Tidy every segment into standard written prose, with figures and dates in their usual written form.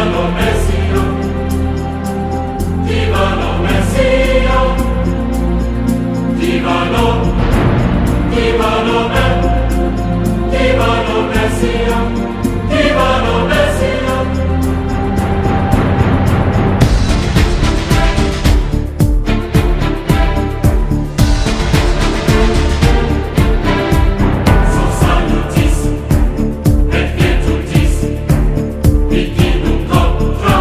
Pequeno copo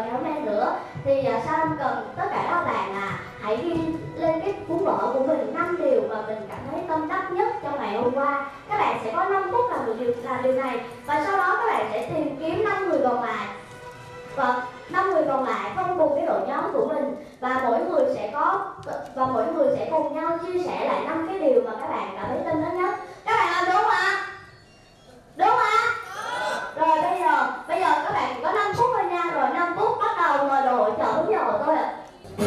ngày hôm nay nữa. Thì Sam cần tất cả các bạn hãy ghi lên cái cuốn vở của mình 5 điều mà mình cảm thấy tâm đắc nhất trong ngày hôm qua. Các bạn sẽ có 5 phút làm điều này, và sau đó các bạn sẽ tìm kiếm 5 người còn lại. Và 5 người còn lại phân bổ cái đội nhóm của mình, và mỗi người sẽ cùng nhau chia sẻ lại 5 cái điều mà các bạn cảm thấy tâm đắc nhất. Các bạn làm đúng không ạ? Đúng không ạ? Rồi bây giờ các bạn chỉ có 5 phút thôi nha. Rồi 5 phút bắt đầu mời đội hỗ trợ đúng giờ của tôi ạ.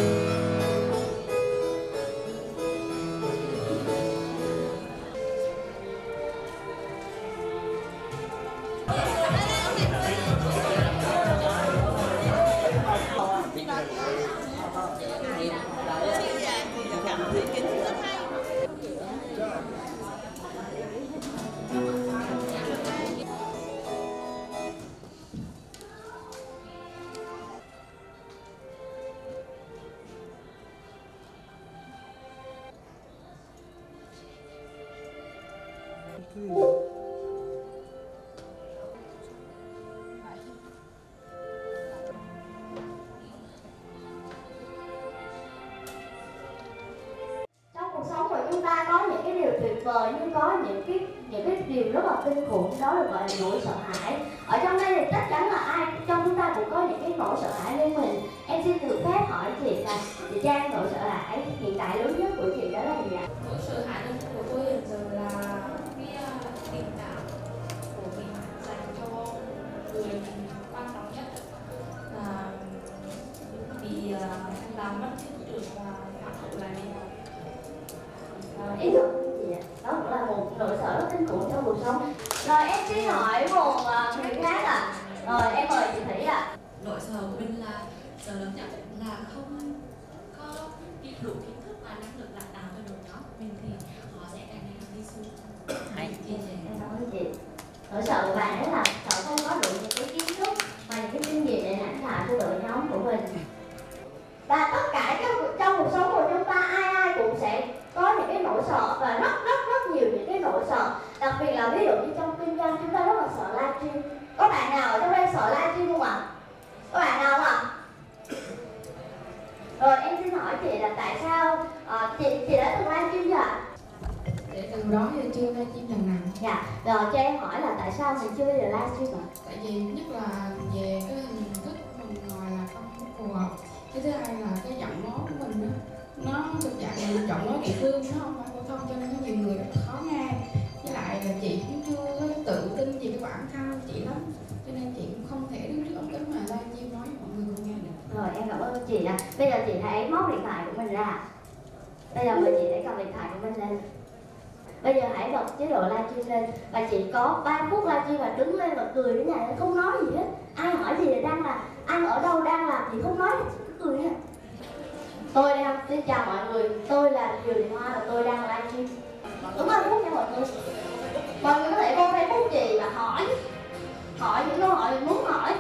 Trong cuộc sống của chúng ta có những cái điều tuyệt vời, nhưng có những cái điều rất là kinh khủng, đó được gọi là nỗi sợ hãi. Ở trong đây thì chắc chắn là ai trong chúng ta cũng có những cái nỗi sợ hãi liên mình. Em xin được phép hỏi chị là chị Trang, nỗi sợ hãi hiện tại lớn nhất của chị đó là gì ạ? Nỗi sợ hãi lớn nhất của tôi hiện giờ là cái tình cảm của mình dành cho người mình quan trọng nhất là bị làm mất lý tưởng và phản hồi lại mình. Ý tưởng gì ạ? Đó cũng là một nỗi sợ rất kinh khủng trong cuộc sống. Rồi em xin hỏi một người khác ạ. Rồi em mời chị Thủy ạ. Nỗi sợ của mình là sợ lớn nhất là không có đủ kiến thức và năng lực lãnh đạo cho đội nhóm của mình thì họ sẽ càng ngày càng đi xuống. Em cảm ơn chị. Nỗi sợ của bạn ấy là sợ không có đủ những cái kiến thức và những cái kinh nghiệm để lãnh đạo cho đội nhóm của mình. Và tất cả trong cuộc sống của chúng ta ai cũng sẽ có những cái nỗi sợ, và rất nhiều những cái nỗi sợ. Đặc biệt là ví dụ như trong kinh doanh chúng ta rất là sợ livestream. Có bạn nào ở trong đây sợ livestream không ạ? Có bạn nào không ạ? Rồi em xin hỏi chị là tại sao chị đã từng livestream chưa ạ? Để từ đó giờ chưa livestream lần nào. Dạ, rồi cho em hỏi là tại sao mình chưa bao giờ livestream ạ? Tại vì nhất là về cái hình thức bên ngoài là không phù hợp. Cái thứ hai là cái giọng nói của mình đó, nó thực dạng là giọng nói địa phương, nó không phải phổ thông, cho nên có nhiều người rất khó nghe. Với lại là chị cũng chưa tự tin về cái bản thân chị lắm, cho nên chị cũng không thể đứng trước ống kính mà livestream nói cho mọi người cùng nghe được. Rồi em cảm ơn chị ạ. Bây giờ chị hãy móc điện thoại của mình ra. Bây giờ mời chị hãy cầm điện thoại của mình lên. Bây giờ hãy bật chế độ livestream lên, và chị có 3 phút livestream và đứng lên và cười đến nhà, không nói gì hết. Ai hỏi gì đang là ăn ở đâu, đang làm gì, không nói gì, cứ cười nha. Tôi đang xin chào mọi người, tôi là Diều Thị Hoa và tôi đang livestream. Đúng 3 phút nha mọi người. Mọi người có thể vô Facebook chị và hỏi những câu hỏi mình muốn hỏi.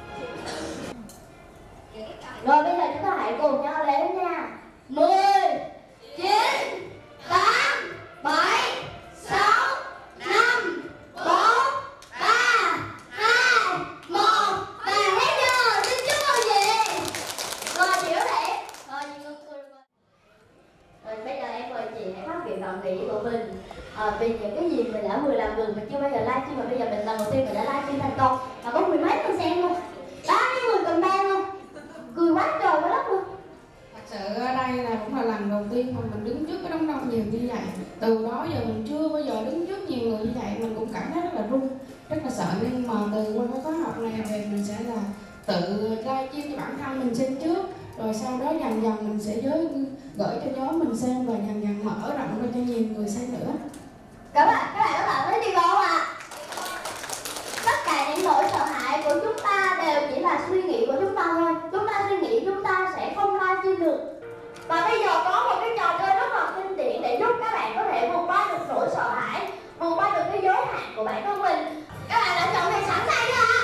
Rồi bây giờ chúng ta hãy cùng nhau đếm nha. 10, 9, 8, 7, 6, 5, 4, 3, 2, 1. Và hết giờ. Xin chúc mừng chị. Rồi chị có thể. Rồi chị ngưng cười. Rồi bây giờ em mời chị hãy phát biểu cảm nghĩ của mình vì những cái gì mình đã vừa làm được. Mình chưa bao giờ livestream, mà bây giờ mình lần đầu tiên mình đã livestream thành công và có mười mấy người xem luôn, 30 người comment luôn, cười quá trời quá đất luôn. Thật sự ở đây là cũng là lần đầu tiên mà mình đứng trước cái đám đông nhiều như vậy. Từ đó giờ mình chưa bao giờ đứng trước nhiều người như vậy, mình cũng cảm thấy rất là run, rất là sợ. Nhưng mà từ qua cái khóa học này về mình sẽ là tự livestream cho bản thân mình xem trước, rồi sau đó dần dần mình sẽ gửi cho nhóm mình xem, và dần dần mở rộng ra cho nhiều người xem nữa. Các bạn thấy gì không ạ? Tất cả những nỗi sợ hãi của chúng ta đều chỉ là suy nghĩ của chúng ta thôi. Chúng ta suy nghĩ chúng ta sẽ không livestream được. Và bây giờ có một cái trò chơi rất là kinh điển để giúp các bạn có thể vượt qua được nỗi sợ hãi, vượt qua được cái giới hạn của bản thân mình. Các bạn đã chọn này sẵn sàng chưa ạ?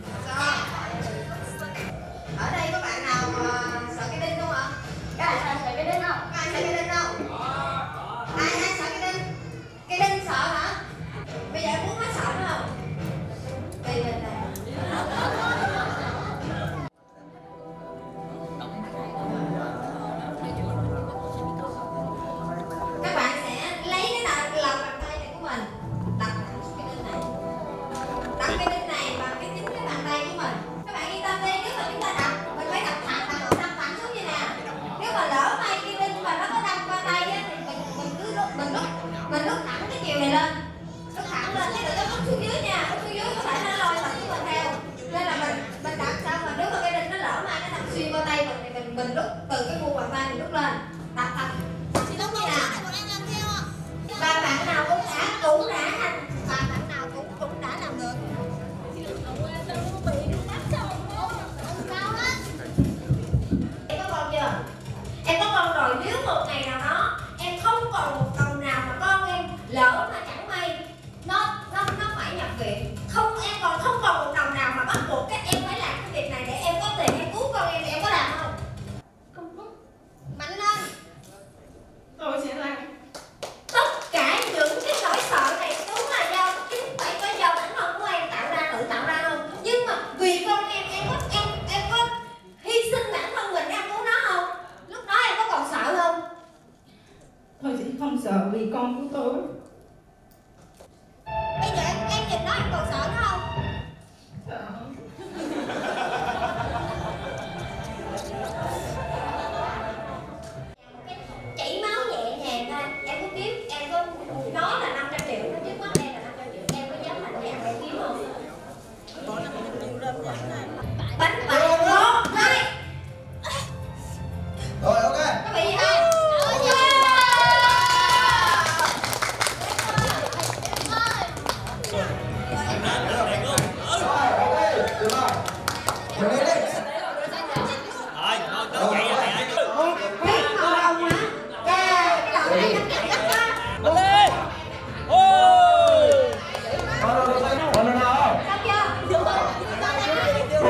Ở đây có bạn nào mà sợ cái đinh không ạ? Các bạn sợ cái đinh không? Có ai sợ cái đinh không? Ai sợ cái đinh? Cái đinh sợ hả? Bây giờ muốn hết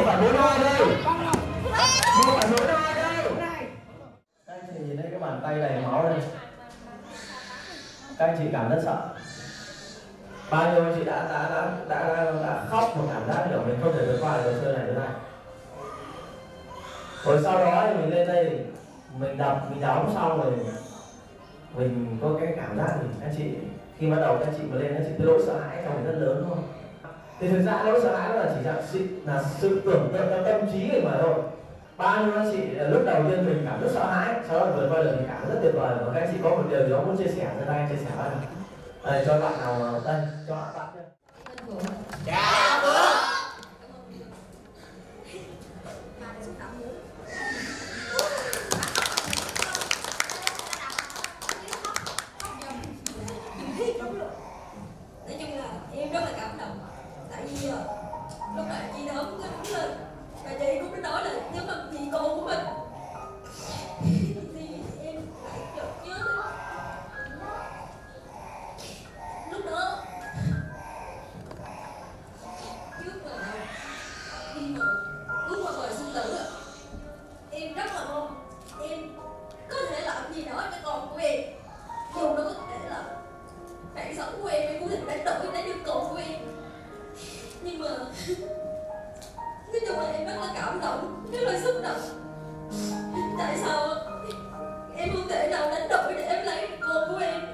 phải nối đôi đây. Một phải nối đôi đây. Các anh chị nhìn thấy cái bàn tay này máu đây. Các anh chị cảm rất sợ. Bao nhiêu anh chị đã khóc một cảm giác kiểu mình không thể vượt qua được trò chơi này thế này. Rồi sau đó thì mình lên đây mình đập, mình đóng xong rồi mình có cái cảm giác gì anh chị khi bắt đầu các anh chị mà lên anh chị cái nỗi sợ hãi trong mình rất lớn đúng không? Thì thực ra nỗi sợ hãi đó là chỉ là sự tưởng tượng trong tâm trí người mà thôi. Bao nhiêu anh chị lúc đầu tiên mình cảm rất sợ hãi, sau đó vượt qua được mình cảm rất tuyệt vời. Và các anh chị có một điều gì đó muốn chia sẻ cho tay chia sẻ với này. Đây cho bạn nào đây cho bạn nhé. Dạ Phượng. Nói chung là em rất là cảm động, tại vì lúc mà chị đỡ cũng đứng lên và chị cũng đã nói là nếu mà chị cô của mình thì em lại chợt nhớ đến lúc đó trước mà khi mà bước qua bờ sinh tử em rất là mong em có thể làm gì đó cho con của em, dù nó có thể là bạn sống của em có thể đánh đổi lấy đứa con của em, nhưng mà nói chung là em rất là cảm động, rất là xúc động. Tại sao em không thể nào đánh đổi để em lấy được con của em?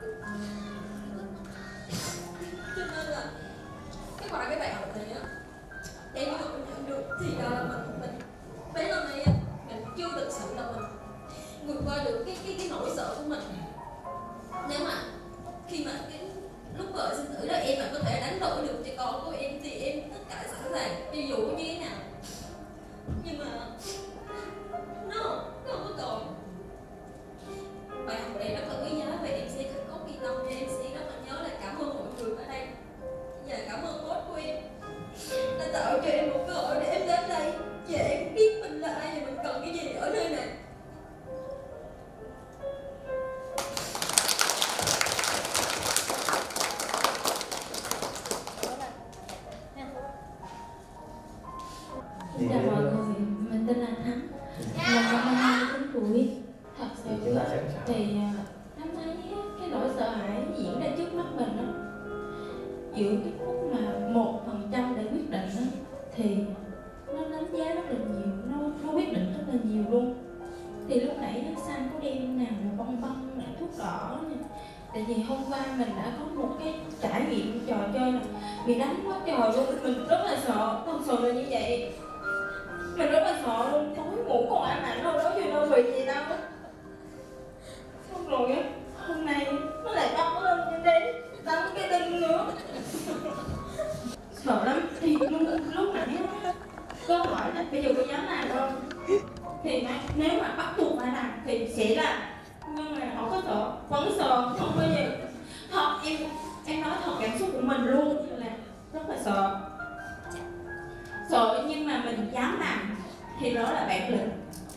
Cho nên là cái bài học này á, em mới được nhận được thì là mình mấy năm nay mình chưa thực sự là mình vượt qua được cái nỗi sợ của mình. Nếu mà khi mà cái lúc vợ sinh tử đó em mà có thể đánh đổi được cho con của em thì em tất cả sẵn sàng cho dù như thế nào, nhưng mà nó không có còn. Bài học này rất là quý giá và em sẽ khắc cốt ghi tâm, và em sẽ rất là nhớ là cảm ơn mọi người ở đây và cảm ơn boss của em đã tạo cho em một cơ hội để em đến đây và em biết mình là ai và mình cần cái gì ở nơi này. Xin chào mọi người, mình tên là Thắng, mình năm 29 tuổi. Thật sự thì Thắng thấy cái nỗi sợ hãi diễn ra trước mắt mình đó, giữa cái phút mà 1% để quyết định đó, thì nó đánh giá rất là nhiều, nó quyết định rất là nhiều luôn. Thì lúc nãy Sang có đem nào là bông bông, là thuốc đỏ nha. Tại vì hôm qua mình đã có một cái trải nghiệm trò chơi là bị đánh quá trời luôn, mình rất là sợ, thật sự là như vậy. Mình rất là sợ luôn, tối ngủ còn ám ảnh đâu đó chưa đâu bị gì đâu. Xong rồi á, hôm nay nó lại bắt nó lên trên đây đánh cái đinh nữa. Sợ lắm, thì lúc nãy có hỏi là bây giờ có dám làm không? Thì nếu mà bắt buộc phải làm thì sẽ làm. Nhưng mà họ có sợ, vẫn sợ, không có gì. Thật, em nói thật cảm xúc của mình luôn là rất là sợ. Sợ nhưng mà mình dám làm thì đó là bản lĩnh.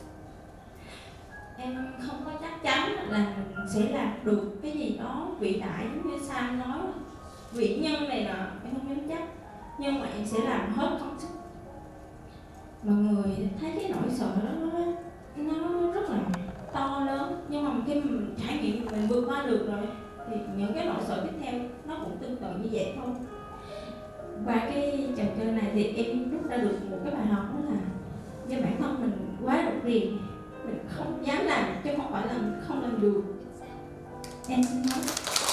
Em không có chắc chắn là mình sẽ làm được cái gì đó vĩ đại giống như Sam nói, vĩ nhân này nọ, em không dám chắc, nhưng mà em sẽ làm hết công sức. Mọi người thấy cái nỗi sợ đó nó rất là to lớn, nhưng mà khi mình trải nghiệm mình vượt qua được rồi thì những cái nỗi sợ tiếp theo nó cũng tương tự như vậy thôi. Qua cái trò chơi này thì em rút ra được một cái bài học, đó là do bản thân mình quá độc quyền, mình không dám làm chứ không phải là mình không làm được. Em xin nói.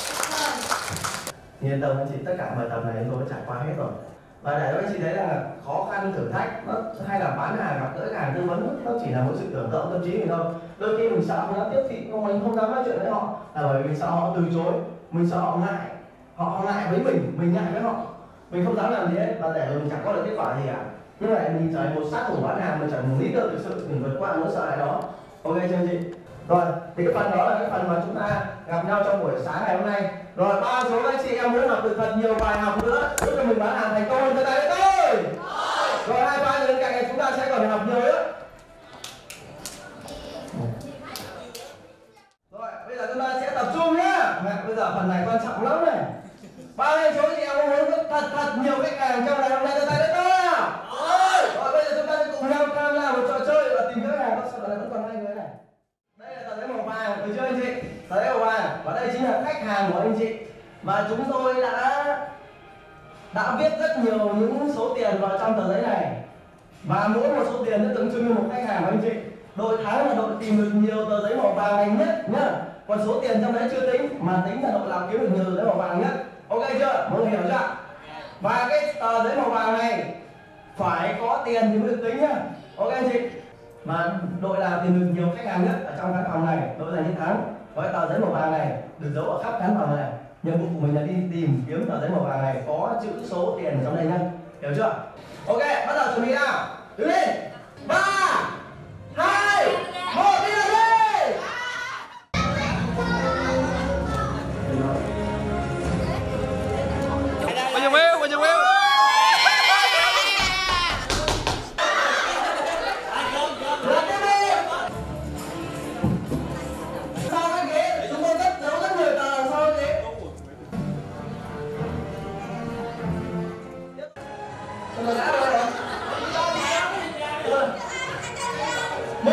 Yên tâm anh chị, tất cả bài tập này tôi đã trải qua hết rồi. Và để anh chị thấy là khó khăn, thử thách nó hay là bán hàng, gặp gỡ hàng, tư vấn nó chỉ là một sự tưởng tượng tâm trí mình thôi. Đôi khi mình sợ mình giao tiếp thì mình không dám nói chuyện với họ là bởi vì mình sợ họ từ chối, mình sợ họ ngại, họ ngại với mình ngại với họ, mình không dám làm gì hết và để rồi mình chẳng có được kết quả gì cả. Nhưng mà mình trở thành một sát thủ bán hàng, mình trở thành một leader thực sự, mình vượt qua nỗi sợ hãi đó. Ok chưa anh chị? Rồi, thì cái phần đó là cái phần mà chúng ta gặp nhau trong buổi sáng ngày hôm nay. Rồi, ba số anh chị em muốn học được thật nhiều bài học nữa giúp cho mình bán hàng thành công hơn tới đây thôi. Rồi, hai ba người bên cạnh này chúng ta sẽ còn phải học nhiều nữa. Rồi, bây giờ chúng ta sẽ tập trung nhá. Bây giờ phần này quan trọng lắm này. Ba anh số chị em muốn thật nhiều khách hàng trong ngày hôm nay tới đây nữa. Rồi, hàng của anh chị. Và chúng tôi đã viết rất nhiều những số tiền vào trong tờ giấy này. Và mỗi một số tiền nó tượng trưng như một khách hàng của anh chị. Đội thắng là đội tìm được nhiều tờ giấy màu vàng này nhất nhá. Còn số tiền trong đấy chưa tính, mà tính là đội nào kiếm được nhiều tờ giấy màu vàng nhất. Ok chưa? Mọi người hiểu chưa? Và cái tờ giấy màu vàng này phải có tiền thì mới được tính nhá. Ok anh chị? Mà đội nào tìm được nhiều khách hàng nhất ở trong khán phòng này, đội giành chiến thắng. Có cái tờ giấy màu vàng này được giấu ở khắp khán phòng này. Nhiệm vụ của mình là đi tìm kiếm tờ giấy màu vàng này có chữ số tiền trong đây nhá. Hiểu chưa? Ok, bắt đầu chuẩn bị nào. Đứng lên. 3 2 1 đi nào đi. Bao nhiêu wheel, bao nhiêu wheel. Sau cái ghế chúng tôi giấu rất nhiều tờ sau cái ghế. Rồi đã rồi. 1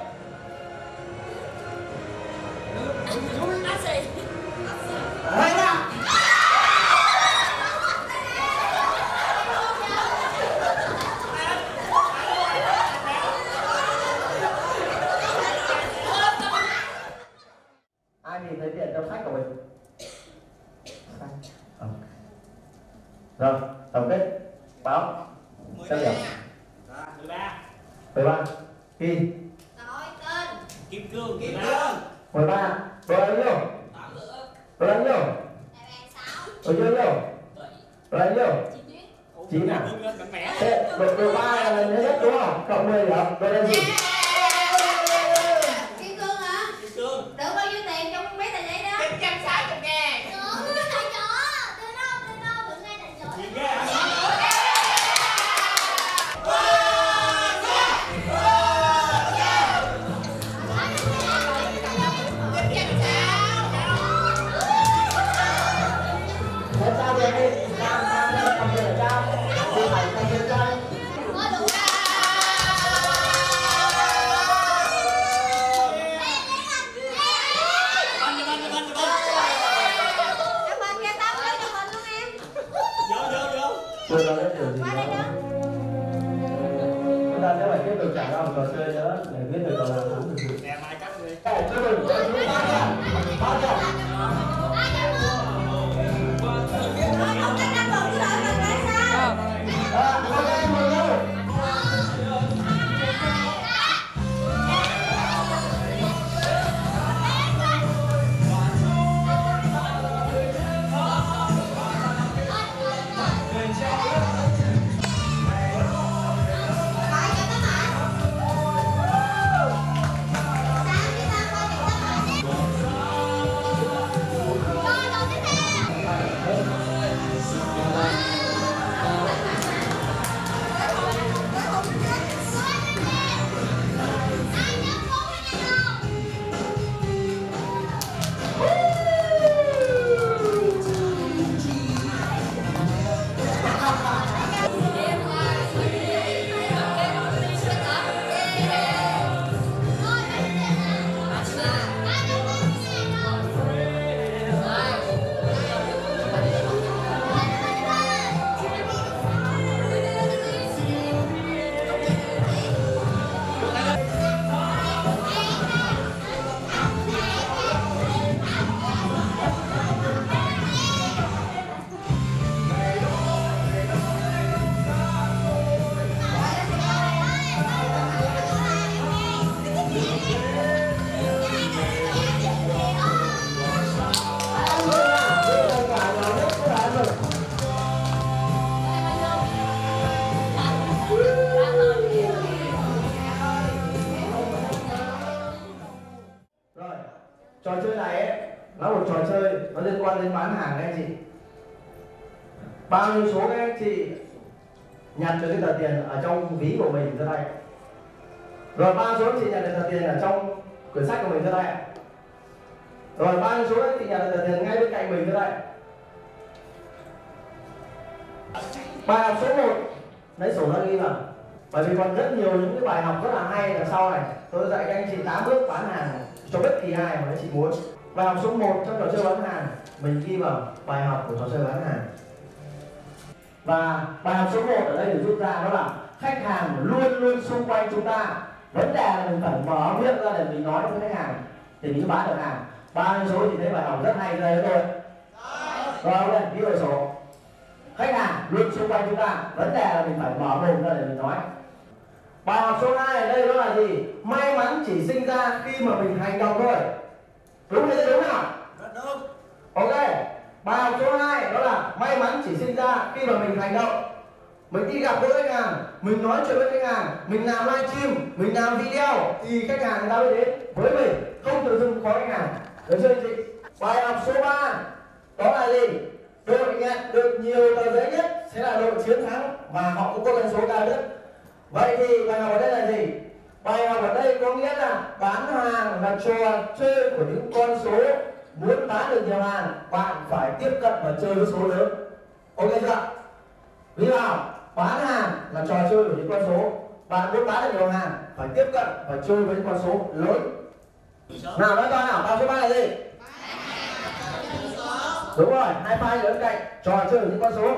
2 3. Ai nhìn thấy tiền trong sách của mình? Rồi, tổng kết báo xem điểm. 13. Kỳ. Đội tên. Kim cương. 13. Đội bao nhiêu? Đội bao nhiêu? Đại bàng 6. Đội nhiêu nhiêu? Đội bao nhiêu? 9 à? Thế đội 3 là lần nhất đúng không? Cộng 10 điểm. Đội là gì? Kim cương hả? Được bao nhiêu tiền trong mấy tờ giấy đó? 160.000. Được, tại chỗ. Từ đâu, được ngay tại chỗ. Hết sao rồi đi? Sao cầm tiền ở trao. Đi phải cầm tiền trao. Cảm ơn cha Tâm cho mình luôn em. Chưa nói đến điều gì đó. Chúng ta sẽ phải tiếp tục trả ra một trò chơi nữa để biết được còn làm thắng được gì. Nè mai cắt đi. Chúc mừng đội chúng ta nha. 300. Không chắc năm còn cái đội mình tại sao? Con em mừng đâu. Trò chơi này ấy, nó là một trò chơi nó liên quan đến bán hàng các anh chị. Bao nhiêu số các anh chị nhặt được cái tờ tiền ở trong ví của mình ra đây, rồi bao số anh chị nhặt được tờ tiền ở trong quyển sách của mình ra đây, rồi bao nhiêu số anh chị nhặt được tờ tiền ngay bên cạnh mình ra đây. Bài học số 1 lấy sổ ra ghi vào, bởi vì còn rất nhiều những cái bài học rất là hay đằng sau này. Tôi dạy các anh chị 8 bước bán hàng cho bất kỳ ai mà anh chị muốn. bài học số 1 trong trò chơi bán hàng mình ghi vào bài học của trò chơi bán hàng. Và bài học số 1 ở đây được rút ra đó là khách hàng luôn luôn xung quanh chúng ta. Vấn đề là mình phải mở miệng ra để mình nói với khách hàng thì mình bán được hàng. 30 số thì thấy bài học rất hay đây thôi. Rồi ok, ghi vào sổ. Khách hàng luôn xung quanh chúng ta. Vấn đề là mình phải mở mồm ra để mình nói. Bài học số 2 ở đây đó là gì? May mắn chỉ sinh ra khi mà mình hành động thôi. Đúng hay đúng nào? Đúng. Ok. Bài học số 2 đó là may mắn chỉ sinh ra khi mà mình hành động. Mình đi gặp với khách hàng, mình nói chuyện với khách hàng, mình làm livestream, mình làm video thì khách hàng người ta mới đến với mình, không tự dưng có khách hàng. Được chưa anh chị? Bài học số 3 đó là gì? Đội nhận được nhiều tờ giấy nhất sẽ là đội chiến thắng và họ cũng có doanh số cao nhất. Vậy thì bài học ở đây là gì? Bài học ở đây có nghĩa là bán hàng là trò chơi của những con số. Muốn bán được nhiều hàng, bạn phải tiếp cận và chơi với số lớn. Ok chưa? Ví dụ bán hàng là trò chơi của những con số. Bạn muốn bán được nhiều hàng, phải tiếp cận và chơi với những con số lớn. Nào nói coi nào, bài số 3 là gì? Đúng rồi, hai file lớn cạnh, trò chơi của những con số.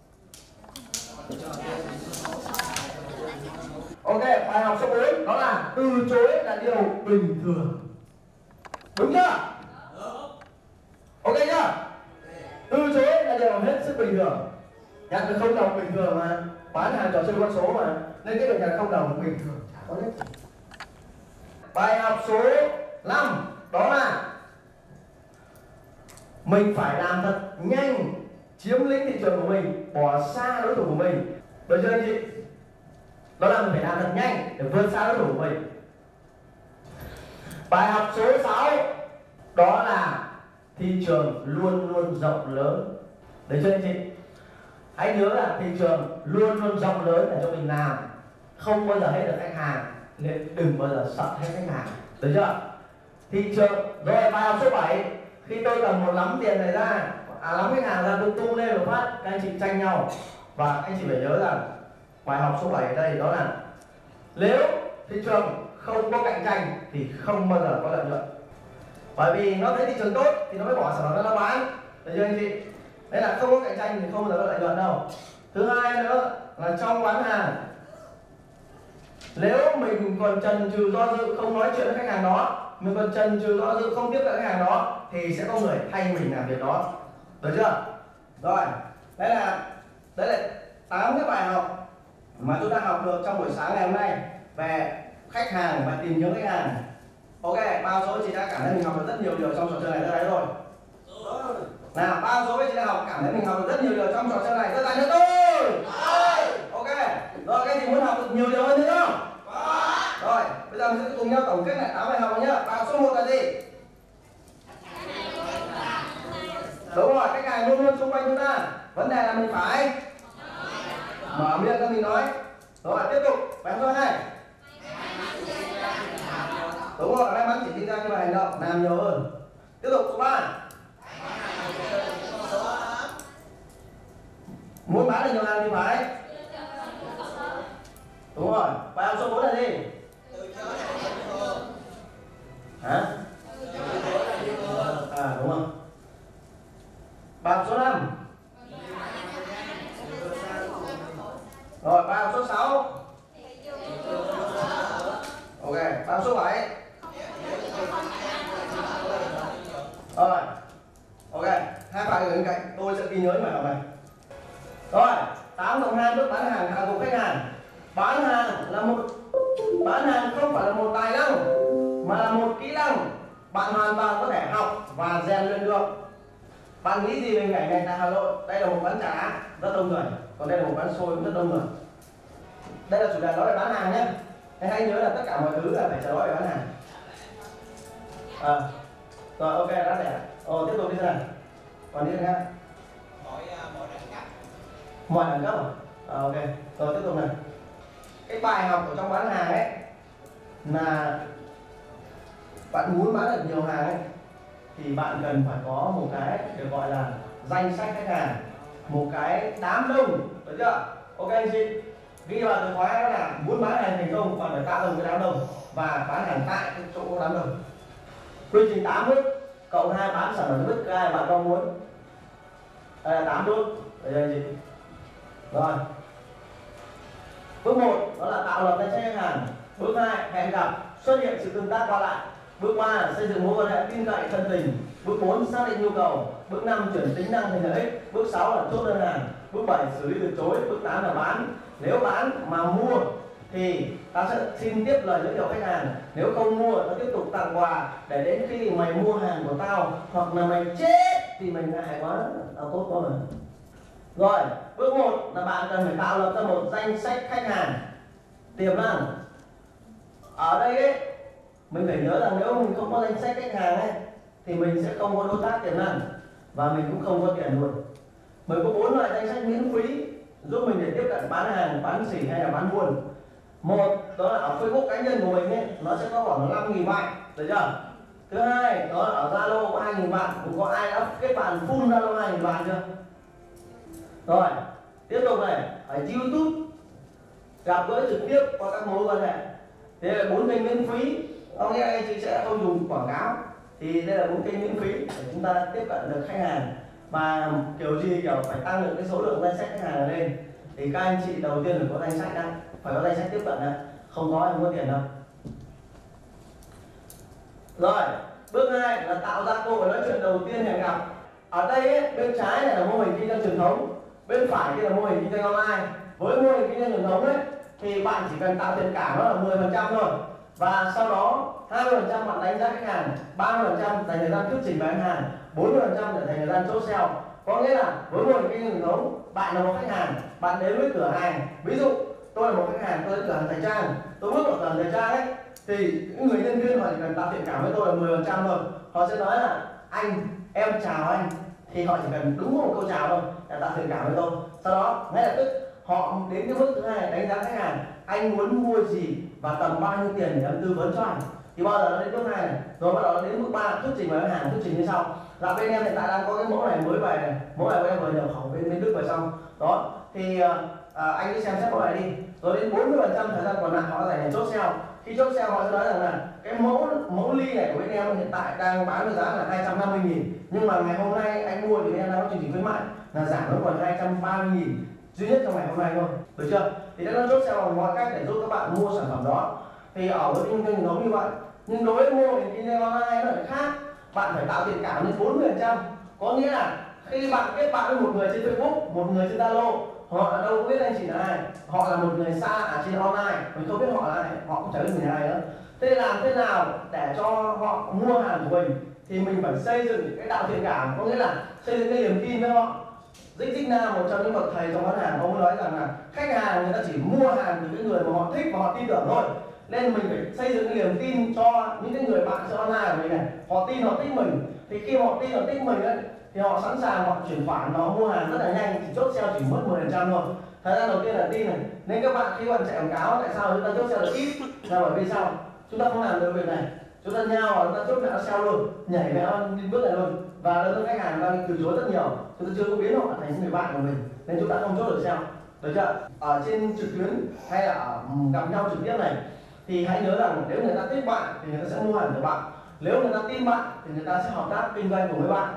Ok, bài học số 4 đó là từ chối là điều bình thường. Đúng chưa? Ok chưa? Từ chối là điều hết sức bình thường. Nhận được 0 đồng bình thường mà, bán hàng trò chơi con số mà, nên cái việc nhận 0 đồng bình thường chả có nhất. Bài học số 5 đó là mình phải làm thật nhanh, chiếm lĩnh thị trường của mình, bỏ xa đối thủ của mình. Được chưa anh chị? Đó là mình phải làm thật nhanh để vượt xa đối thủ của mình. Bài học số 6 đó là thị trường luôn luôn rộng lớn. Được chưa anh chị? Hãy nhớ là thị trường luôn luôn rộng lớn để cho mình làm, không bao giờ hết được khách hàng, nên đừng bao giờ sợ hết khách hàng. Được chưa? Thị trường. Rồi bài học số 7, khi tôi cầm một lắm tiền này ra, lắm khách hàng ra, tôi tung lên một phát, các anh chị tranh nhau. Và anh chị phải nhớ rằng bài học số 7 ở đây đó là nếu thị trường không có cạnh tranh thì không bao giờ có lợi nhuận. Bởi vì nó thấy thị trường tốt thì nó mới bỏ sản phẩm ra nó bán. Được chưa anh chị? Đấy là không có cạnh tranh thì không bao giờ có lợi nhuận đâu. Thứ hai nữa là trong bán hàng, nếu mình còn chần chừ do dự không nói chuyện với khách hàng đó, mình còn chần chừ do dự không tiếp cận khách hàng đó, thì sẽ có người thay mình làm việc đó. Được chưa? Rồi, đấy là 8 cái bài học mà chúng ta học được trong buổi sáng ngày hôm nay về khách hàng và tìm kiếm khách hàng. Ok, bao số chị đã cảm thấy mình học được rất nhiều điều trong trò chơi này rất đấy rồi. Nào, bao số chị đã cảm thấy mình học được rất nhiều điều trong trò chơi này rất là nữa thôi. Ok, rồi cái gì muốn học được nhiều điều hơn nữa không? Rồi, bây giờ mình sẽ cùng nhau tổng kết lại 8 bài học nhá. Bài học số 1 là gì? Đúng rồi, khách hàng luôn luôn xung quanh chúng ta. Vấn đề là mình phải mở miệng ra mình nói. Rồi, tiếp tục, bài học số 2. Đúng rồi, may mắn chỉ sinh ra khi mà hành động, làm nhiều hơn. Tiếp tục, số 3. Muốn bán được nhiều hàng thì phải. Đúng rồi, bài học số 4 là gì? Hả? À đúng không? Bài học số 5. Rồi, bài học số 6. Ok, bài học số 7. Rồi. Ok, hai bài ở bên cạnh, tôi sẽ ghi nhớ bài học này. Rồi, 8 cộng 2 bước bán hàng hạ gục khách hàng. Bán hàng không phải là một tài năng mà là một kỹ năng bạn hoàn toàn có thể học và rèn luyện được. Bạn nghĩ gì về hình ảnh này tại Hà Nội? Đây là một quán trà rất đông người, còn đây là một quán xôi cũng rất đông người. Đây là chủ đề nói về bán hàng nhé. Nên hãy nhớ là tất cả mọi thứ là phải nói về bán hàng. Rồi ok, đã rẻ. Tiếp tục đi thế này. Còn đi thế khác. Mọi đẳng cấp à? Ok, rồi tiếp tục này. Cái bài học ở trong bán hàng ấy là bạn muốn bán được nhiều hàng ấy thì bạn cần phải có một cái được gọi là danh sách khách hàng, một cái đám đông, được chưa? Ok anh chị, ghi vào từ khóa đó là muốn bán hàng thành công bạn phải tạo ra một cái đám đông và bán hàng tại cái chỗ đám đông. Quy trình 8 bước. cộng 2 bán sản phẩm bất cứ ai bạn mong muốn. Đây là 8 bước. Đây gì? Rồi. Bước 1 đó là tạo lập danh sách khách hàng. Bước 2 hẹn gặp, xuất hiện sự tương tác qua lại. Bước 3 là xây dựng mối quan hệ tin cậy thân tình. Bước 4 xác định nhu cầu. Bước 5 chuyển tính năng thành lợi ích. Bước 6 là chốt đơn hàng. Bước 7 xử lý từ chối. Bước 8 là bán. Nếu bán mà mua thì ta sẽ xin tiếp lời giới thiệu khách hàng. Nếu không mua, ta tiếp tục tặng quà để đến khi mày mua hàng của tao hoặc là mày chết thì mày ngại quá, tao tốt quá mà. Rồi, bước 1 là bạn cần phải tạo lập ra một danh sách khách hàng tiềm năng. Ở đây ấy, mình phải nhớ rằng nếu mình không có danh sách khách hàng ấy thì mình sẽ không có đối tác tiềm năng và mình cũng không có tiền luôn. Mình có 4 loại danh sách miễn phí giúp mình để tiếp cận bán hàng, bán sỉ hay là bán buôn. Một đó là ở Facebook cá nhân của mình ấy, nó sẽ có khoảng 5.000 bạn, được chưa? Thứ hai đó là ở Zalo có 2.000 bạn, cũng có ai đã kết bạn full Zalo 2.000 bạn chưa? Rồi, tiếp tục này, ở YouTube gặp gỡ trực tiếp qua các mối quan hệ. Thế là 4 kênh miễn phí, có nghĩa anh chị sẽ không dùng quảng cáo. Thì đây là 4 kênh miễn phí để chúng ta tiếp cận được khách hàng. Và kiểu gì kiểu phải tăng được cái số lượng danh sách khách hàng lên. Thì các anh chị đầu tiên phải có danh sách đã, phải có danh sách tiếp cận đã, không có không có tiền đâu. Rồi, bước 2 là tạo ra cơ hội nói chuyện đầu tiên hẹn gặp. Ở đây ấy, bên trái này là mô hình kinh doanh truyền thống, bên phải kia là mô hình kinh doanh online. Với mô hình kinh doanh truyền thống ấy thì bạn chỉ cần tạo thiện cảm đó là 10% thôi. Và sau đó 20% bạn đánh giá khách hàng, 30% dành thời gian thuyết trình về khách hàng, 40% để dành thời gian chốt sale. Có nghĩa là với mô hình kinh doanh truyền thống, bạn là một khách hàng, bạn đến với cửa hàng. Ví dụ tôi là một khách hàng, tôi đến cửa hàng thời trang, tôi bước vào cửa hàng thời trang ấy thì những người nhân viên họ chỉ cần tạo thiện cảm với tôi là 10% thôi. Họ sẽ nói là anh, em chào anh, thì họ chỉ cần đúng một câu chào thôi để tạo thiện cảm với tôi. Sau đó ngay lập tức họ đến cái bước thứ hai đánh giá khách hàng, anh muốn mua gì và tầm bao nhiêu tiền để em tư vấn cho anh. Thì bao giờ nó đến bước 2 này, rồi bắt đầu nó đến bước 3 thuyết trình với khách hàng, thuyết trình như sau. Là bên em hiện tại đang có cái mẫu này mới về này, mẫu này của em vừa nhập khẩu bên Đức về xong. Đó, thì anh đi xem xét mẫu này đi. Rồi đến 40% thời gian còn lại họ dành để chốt sale. Khi chốt sale họ sẽ nói rằng là cái mẫu ly này của bên em hiện tại đang bán với giá là 250.000, nhưng mà ngày hôm nay anh mua thì bên em đang có chương trình khuyến mại là giảm nó còn 230.000 duy nhất trong ngày hôm nay thôi, được chưa? Thì nó chốt sale bằng mọi cách để giúp các bạn mua sản phẩm đó. Thì ở với kinh doanh giống như vậy, nhưng đối với mô hình kinh doanh online nó lại khác. Bạn phải tạo thiện cảm đến 40%. Có nghĩa là khi bạn kết bạn với một người trên Facebook, một người trên Zalo, họ ở đâu có biết anh chị là ai, họ là một người xa ở trên online, mình không biết họ là ai, họ cũng chẳng biết mình là ai nữa. Thế làm thế nào để cho họ mua hàng của mình thì mình phải xây dựng cái tạo thiện cảm, có nghĩa là xây dựng cái niềm tin với họ. Zig Ziglar, một trong những bậc thầy trong bán hàng, ông nói rằng là khách hàng người ta chỉ mua hàng từ những người mà họ thích và họ tin tưởng thôi. Nên mình phải xây dựng cái niềm tin cho những cái người bạn trên online của mình này, họ tin họ thích mình. Thì khi họ tin họ thích mình ấy, thì họ sẵn sàng họ chuyển khoản, họ mua hàng rất là nhanh, chỉ chốt sale chỉ mất 10% thôi. Thời gian đầu tiên là tin này, nên các bạn khi bạn chạy quảng cáo tại sao chúng ta chốt sale được ít là bởi vì sao chúng ta không làm được việc này, chúng ta nhao vào chúng ta chốt mẹ sale luôn, nhảy mẹ bước này luôn, và đối với khách hàng đang từ chối rất nhiều, chúng ta chưa có biến họ thành những người bạn của mình nên chúng ta không chốt được sale, được chưa? Ở trên trực tuyến hay là ở gặp nhau trực tiếp này thì hãy nhớ rằng nếu người ta thích bạn thì người ta sẽ mua hàng của bạn, nếu người ta tin bạn thì người ta sẽ hợp tác kinh doanh cùng với bạn.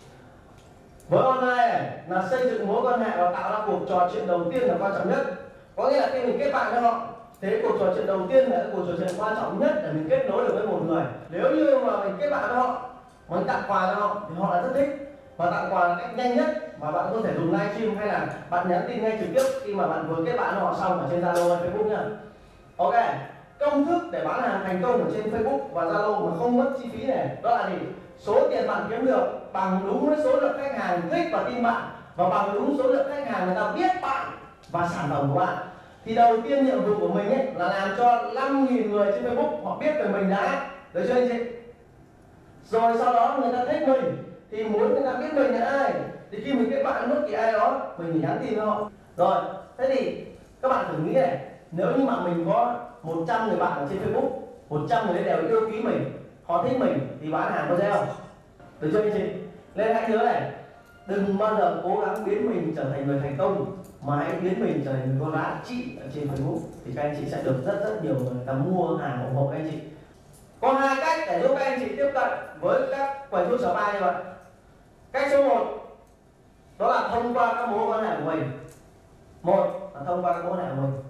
Với online này là xây dựng mối quan hệ và tạo ra cuộc trò chuyện đầu tiên là quan trọng nhất. Có nghĩa là khi mình kết bạn với họ, thế cuộc trò chuyện đầu tiên là cuộc trò chuyện quan trọng nhất để mình kết nối được với một người. Nếu như mà mình kết bạn với họ, mình tặng quà cho họ thì họ là rất thích, và tặng quà là cách nhanh nhất mà bạn có thể dùng livestream hay là bạn nhắn tin ngay trực tiếp khi mà bạn vừa kết bạn với họ xong ở trên Zalo hay Facebook nha. Ok, công thức để bán hàng thành công ở trên Facebook và Zalo mà không mất chi phí này, đó là gì? Số tiền bạn kiếm được bằng đúng với số lượng khách hàng thích và tin bạn, và bằng đúng số lượng khách hàng người ta biết bạn và sản phẩm của bạn. Thì đầu tiên nhiệm vụ của mình ấy là làm cho 5.000 người trên Facebook họ biết về mình đã, được chưa anh chị? Rồi sau đó người ta thích mình thì muốn người ta biết mình là ai, thì khi mình kết bạn với bất kỳ ai đó mình chỉ nhắn tin cho họ. Rồi, thế thì các bạn thử nghĩ này, nếu như mà mình có 100 người bạn ở trên Facebook, 100 người đều yêu quý mình, họ thích mình thì bán hàng có dễ không? Được chưa anh chị? Nên hãy nhớ này, đừng bao giờ cố gắng biến mình trở thành người thành công, mà hãy biến mình trở thành người có giá trị ở trên Facebook, thì các anh chị sẽ được rất nhiều người ta mua hàng ủng hộ các anh chị. Có hai cách để giúp các anh chị tiếp cận với các quầy thuốc spa như vậy. Cách số 1 đó là thông qua các mối quan hệ của mình. Một là thông qua các mối quan hệ của mình.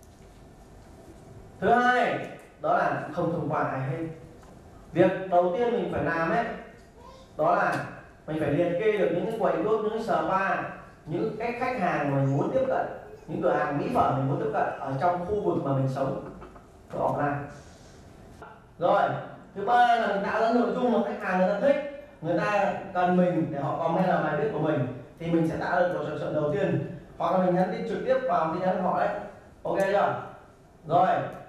Thứ hai đó là không thông qua ai hết. Việc đầu tiên mình phải làm ấy đó là mình phải liệt kê được những cái quầy thuốc, những cái spa, những cái khách hàng mà mình muốn tiếp cận, những cửa hàng mỹ phẩm mình muốn tiếp cận ở trong khu vực mà mình sống ở online. Rồi, thứ ba là mình tạo ra nội dung mà khách hàng người ta thích, người ta cần mình để họ comment vào bài viết của mình, thì mình sẽ tạo được cuộc trò chuyện đầu tiên, hoặc là mình nhắn tin trực tiếp vào tin nhắn của họ đấy. Ok chưa? Rồi,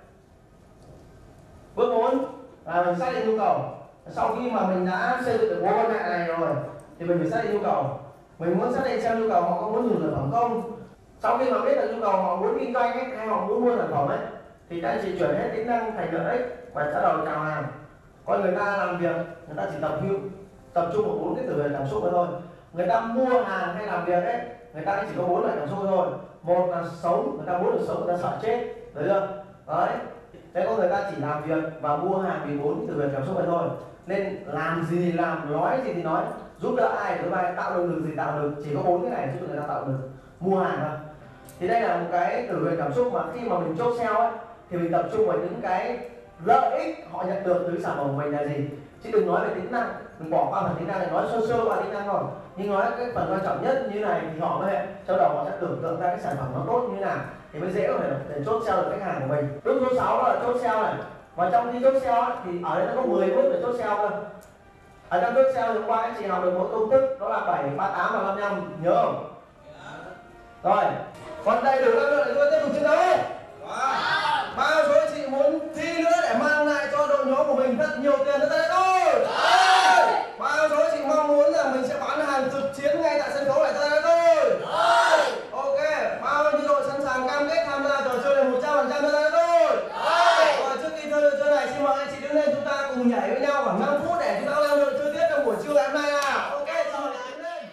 bước 4 là mình xác định nhu cầu. Sau khi mà mình đã xây dựng được mối quan hệ này rồi thì mình phải xác định nhu cầu. Mình muốn xác định xem nhu cầu họ có muốn dùng sản phẩm không. Sau khi mà biết được nhu cầu họ muốn kinh doanh ấy, hay họ muốn mua sản phẩm ấy, thì các anh chị chuyển hết tính năng thành lợi ích và bắt đầu chào hàng. Còn người ta làm việc, người ta chỉ tập trung vào 4 cái từ cảm xúc thôi. Người ta mua hàng hay làm việc ấy, người ta chỉ có 4 loại cảm xúc thôi. Một là sống, người ta muốn được sống, người ta sợ chết, được chưa? Đấy. Thế có người ta chỉ làm việc và mua hàng vì 4 từ cảm xúc này thôi. Nên làm gì thì làm, nói gì thì nói, giúp đỡ ai thì ai, tạo động lực gì tạo được, chỉ có 4 cái này giúp người ta tạo được mua hàng thôi. Thì đây là một cái từ về cảm xúc mà khi mà mình chốt sale ấy, thì mình tập trung vào những cái lợi ích họ nhận được từ sản phẩm của mình là gì, chứ đừng nói về tính năng. Mình bỏ qua phần tính năng này, nói sơ sơ qua tính năng thôi, nhưng nói cái phần quan trọng nhất như này thì họ mới trong đầu họ sẽ tưởng tượng ra cái sản phẩm nó tốt như thế nào thì mới dễ có thể để chốt sale được khách hàng của mình. Bước số 6 là chốt sale này, và trong khi chốt sale ấy, thì ở đây nó có 10 bước để chốt sale cơ. Ở trong chốt sale hôm qua anh chị học được một công thức đó là 7, 38 và 55, nhớ không? Rồi, còn đây đủ năng lượng để tôi tiếp tục chiến đấu. Bao số anh chị muốn thi nữa để mang lại cho đội nhóm của mình rất nhiều tiền nữa đây thôi. Bao số anh chị mong muốn là mình sẽ bán hàng thực chiến ngay tại sân khấu này đây thôi. Ok, bao nhiêu đội sẵn sàng cam kết tham gia trò chơi này 100% đây thôi. Và trước khi chơi trò chơi này xin mời anh chị đứng lên, chúng ta cùng nhảy với nhau khoảng 5 phút để chúng ta leo đội chơi tiếp trong buổi trưa ngày hôm nay nào. Ok, rồi đứng lên.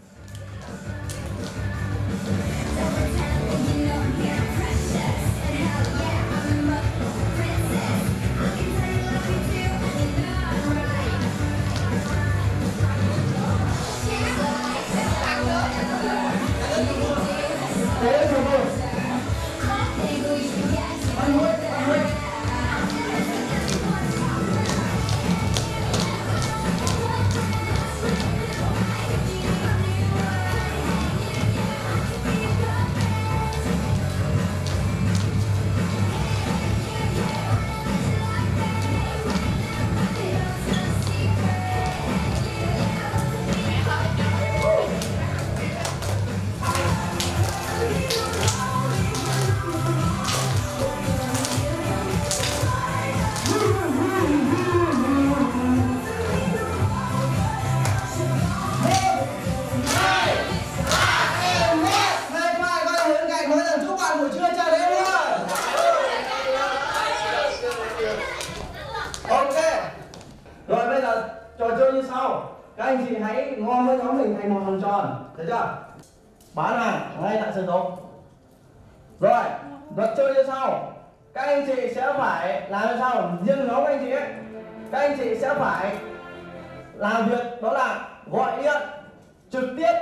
Trò chơi như sau, các anh chị hãy gom với nhóm mình thành một vòng tròn, được chưa? Bán hàng ngay tại sân khấu. Rồi, luật chơi như sau, các anh chị sẽ phải làm như sau, riêng nhóm anh chị ấy, các anh chị sẽ phải làm việc đó là gọi điện trực tiếp,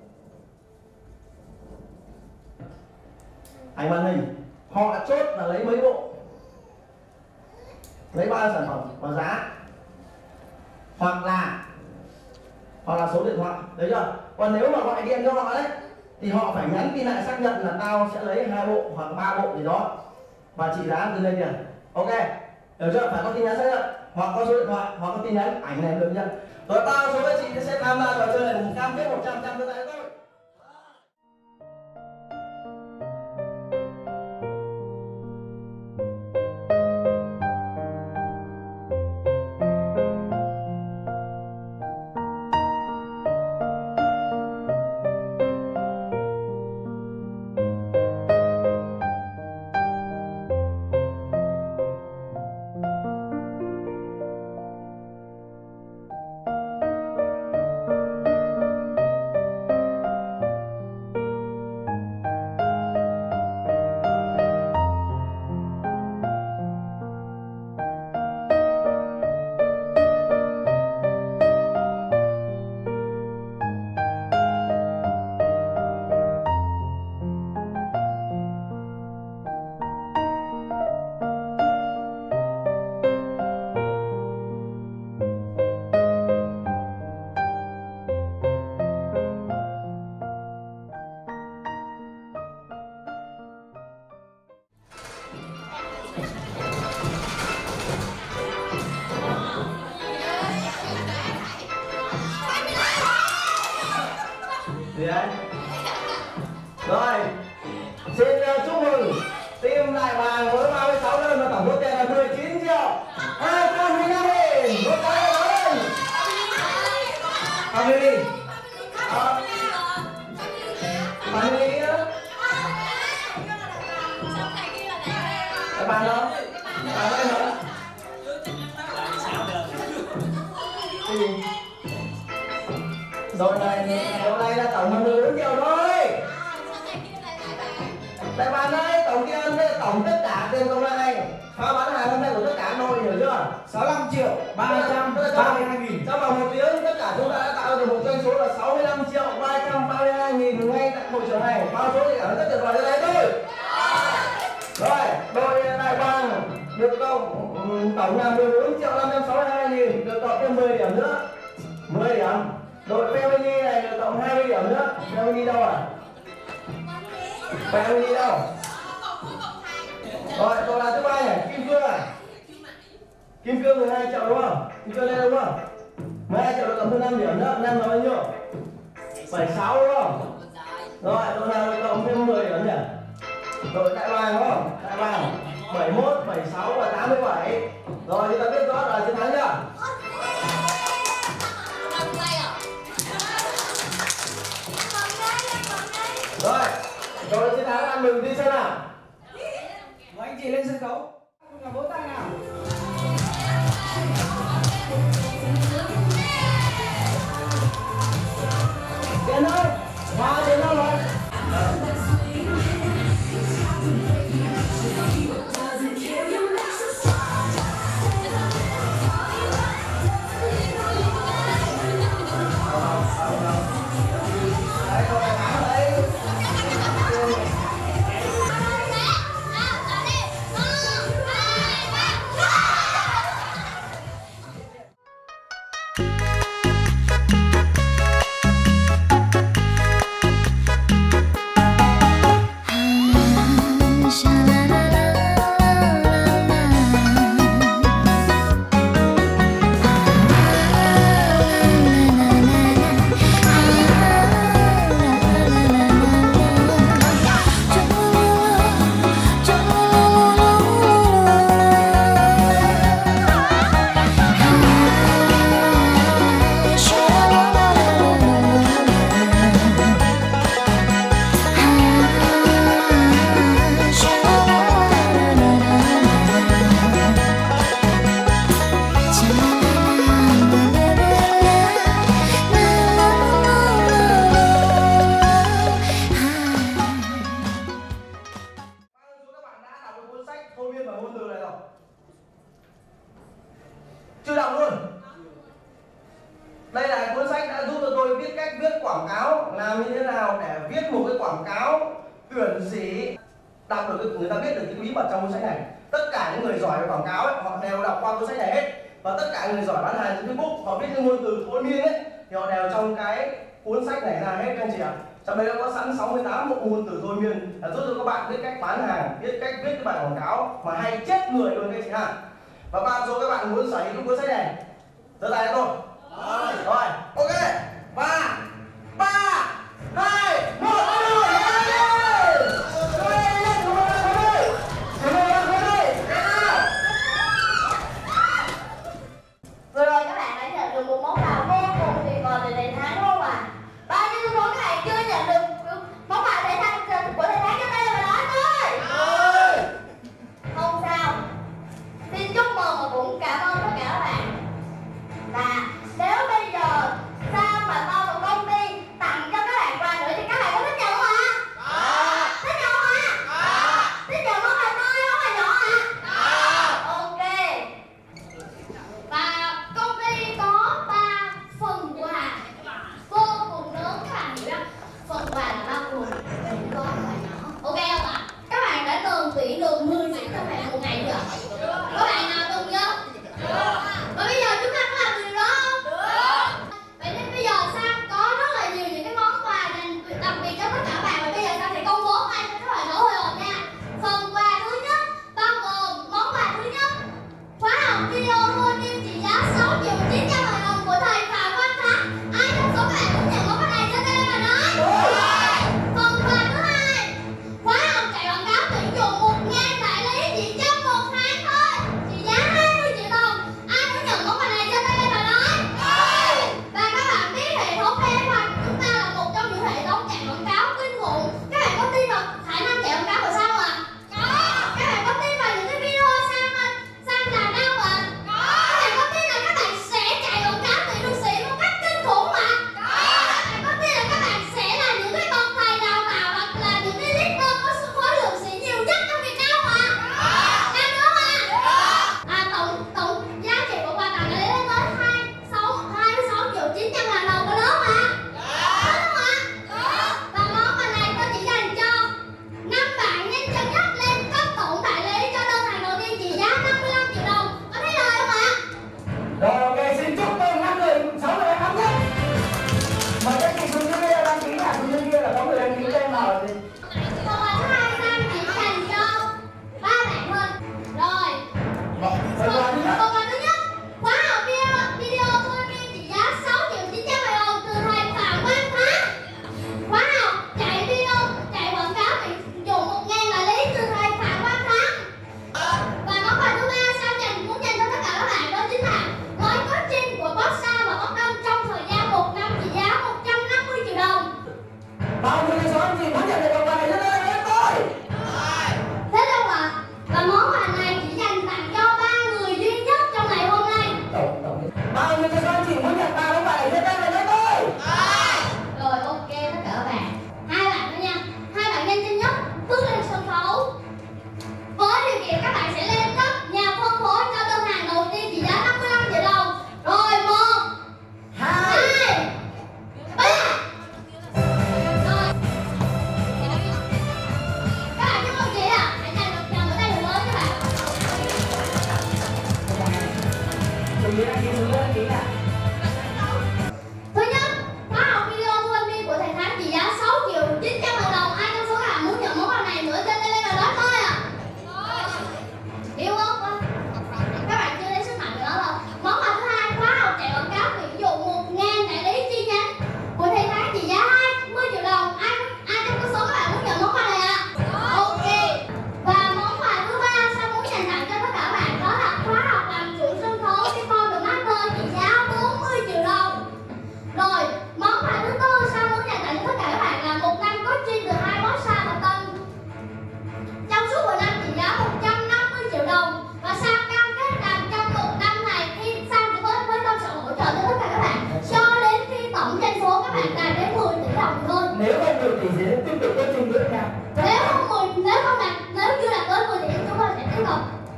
ảnh màn hình, họ chốt là lấy mấy bộ, lấy bao nhiêu sản phẩm và giá, hoặc là số điện thoại, đấy chưa? Còn nếu mà gọi điện cho họ đấy thì họ phải nhắn tin lại xác nhận là tao sẽ lấy 2 bộ hoặc 3 bộ gì đó và trị giá từ lên tiền. Ok, được chưa? Phải có tin nhắn xác nhận, hoặc có số điện thoại, hoặc có tin nhắn ảnh này được nhận. Rồi bao số anh chị sẽ tham gia trò chơi này, cam kết 100% cho tay thôi. Cái bàn đâu? Bàn đây hả? Cái gì? Đội này là tổng 14 triệu thôi. Tại bàn đây, tổng tiền đây, tổng tất cả tiền công này. Phá bán hàng hôm nay của tất cả đội hiểu chưa? 65 triệu 332 nghìn. Trong vòng 1 tiếng tất cả chúng ta đã tạo được một doanh số là 65 triệu 332 nghìn ngay tại hội trường này. Bao số thì cảm thấy rất tuyệt vời như thế thôi. Rồi, đội Đại Bàng được cộng tổng là 14 triệu 562 nghìn, được cộng thêm 10 điểm nữa. 10 điểm. Đội Family này được cộng 20 điểm nữa. Family đâu à? Family đâu? Rồi, đội là thứ ba nhỉ? Kim Cương à? Kim Cương 12 triệu đúng không? Kim Cương đây đúng không? 12 triệu được cộng thêm 5 điểm nữa. 5 là bao nhiêu? 76 đúng không? Rồi, đội nào được cộng thêm 10 điểm nhỉ? Đội Đại Bàng đúng không? Đại Bàng 71, 76 và 87. Rồi chúng ta biết rõ là chiến thắng chưa? Rồi, đội chiến thắng ăn mừng đi xem nào. Mời anh chị lên sân khấu. Vỗ tay nào. Tiến ơi, hòa tiến đâu rồi? Chưa đọc luôn. Đây là cuốn sách đã giúp cho tôi biết cách viết quảng cáo, làm như thế nào để viết một cái quảng cáo tuyển sĩ. Đọc được người ta biết được cái bí mật trong cuốn sách này. Tất cả những người giỏi về quảng cáo ấy, họ đều đọc qua cuốn sách này hết. Và tất cả người giỏi bán hàng trên Facebook, họ biết những ngôn từ thôi miên ấy, thì họ đều trong cái cuốn sách này ra hết các anh chị ạ. Trong đây nó có sẵn 68 bộ ngôn từ thôi miên là giúp cho các bạn biết cách bán hàng, biết cách viết cái bài quảng cáo mà hay chết người luôn các anh chị ha. Và bao số các bạn muốn sở hữu cuốn sách này, giơ tay cho tôi. Rồi, ok. 3, 2, 1, vừa rồi các bạn đã nhận được một món quà vô cùng tuyệt vời từ thầy Thái đúng không ạ? Bao nhiêu số các bạn chưa nhận được món quà thầy Thái của thầy Thái cho tay và nói thôi. Không sao. Xin chúc mừng và cũng cảm ơn tất cả các bạn. Và nếu bây giờ Sam và Tom và công ty tặng cho các bạn quà nữa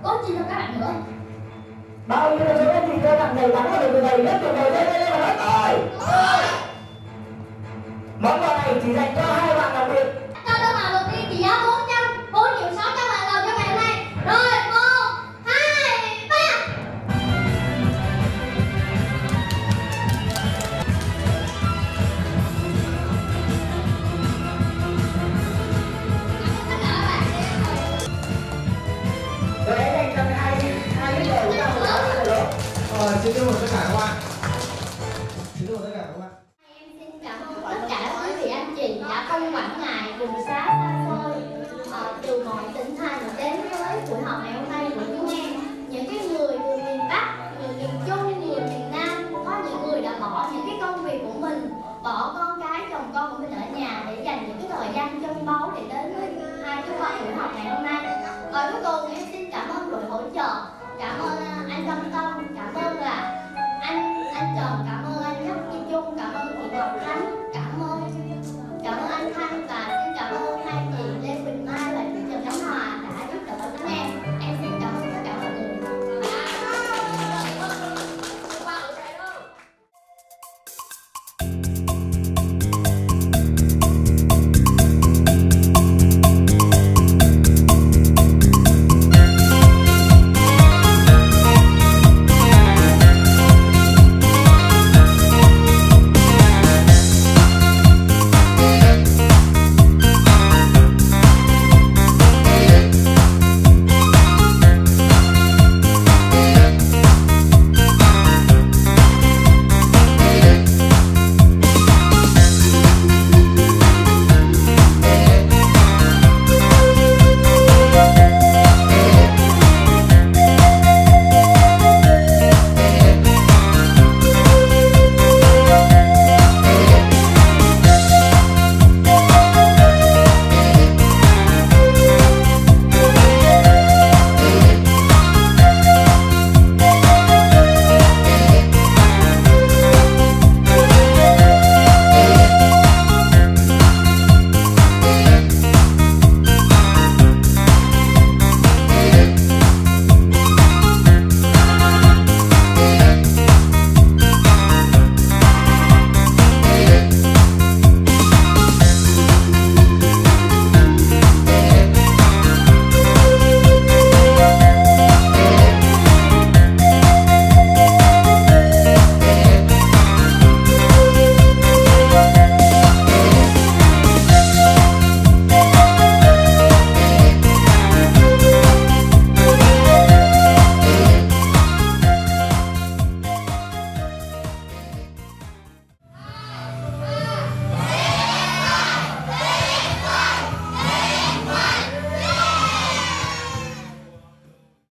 coach cho các bạn nữa. Bao nhiêu số anh chị cho thằng này thắng là được này nhất tuyệt vời lên mà nói rồi. Món quà này chỉ dành cho 2 bạn đặc biệt. Cho đơn hàng đầu tiên trị giá 4.600.000 đồng cho ngày hôm nay. Rồi 1, 2, 3. Rồi em dành cho hai lít dầu của các bạn. Xin chúc mừng tất cả các bạn.